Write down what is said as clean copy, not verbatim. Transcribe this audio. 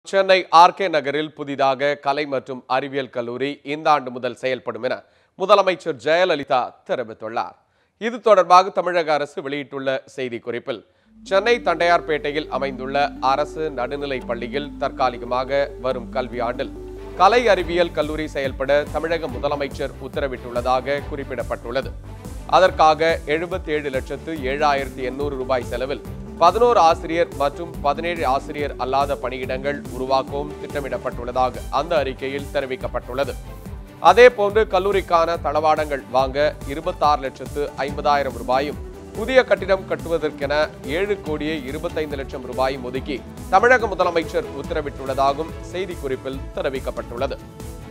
Chennai RK நகரில் புதிதாக கலை மற்றும் அறிவியல் கல்லூரி இந்த ஆண்டு முதல் செயல்படும் என முதலமைச்சர் ஜெயலலிதா தெரிவித்துள்ளார். இது தொடர்பாக தமிழக அரசு வெளியிட்டுள்ள செய்திக்குறிப்பில், சென்னை தண்டையார்பேட்டையில் அமைந்துள்ள அரசு நடுநிலைப் பள்ளியில் தற்காலிகமாக வரும் கல்வியாண்டில் கலை அறிவியல் கல்லூரி செயல்பட தமிழக முதலமைச்சர் உத்தரவிட்டுள்ளதாக குறிப்பிடப்பட்டுள்ளது. அதற்காக 77,07,800 ரூபாய் செலவில் 11 ஆசிரியர் மற்றும் 17 ஆசிரியர் அல்லாத பணியிடங்கள் உருவாக்கவும் திட்டமிடப்பட்டுள்ளதாக அந்த அறிக்கையில் தெரிவிக்கப்பட்டுள்ளது. அதேபோன்று கல்லூரிக்கான தளவாடங்கள் வாங்க 26,50,000 ரூபாயும், புதிய கட்டிடம் கட்டுவதற்கென 7,25,00,000 ரூபாயும் ஒதுக்கி தமிழக முதலமைச்சர் உத்தரவிட்டுள்ளதாகவும் செய்திக்குறிப்பில் தெரிவிக்கப்பட்டுள்ளது.